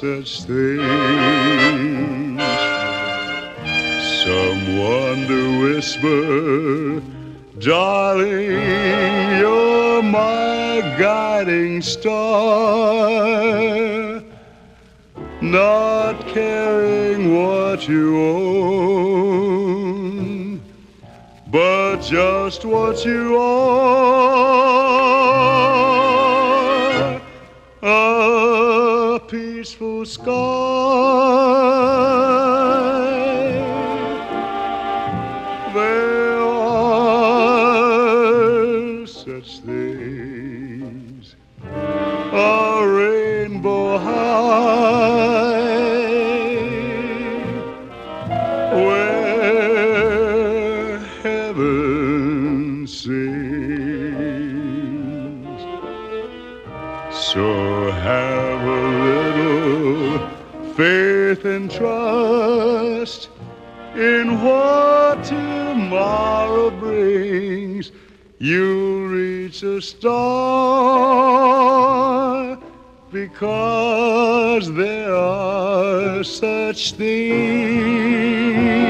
such things. Someone to whisper, darling, you're my guiding star. Not caring what you own, but just what you are. A peaceful sky. There are such things. A rainbow high, where heaven sings. So have a little faith and trust in what tomorrow brings. You'll reach a star, because there are such things.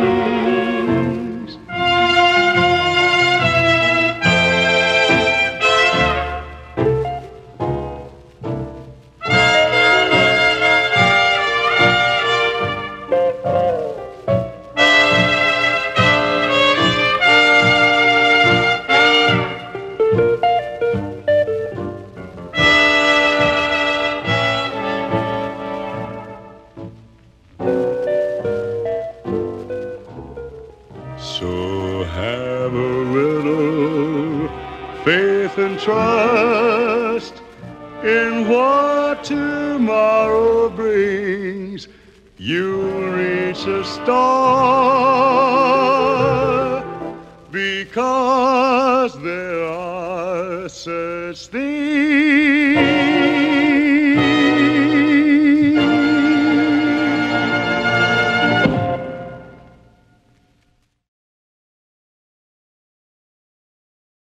So have a little faith and trust in what tomorrow brings. You'll reach a star, because there are such things.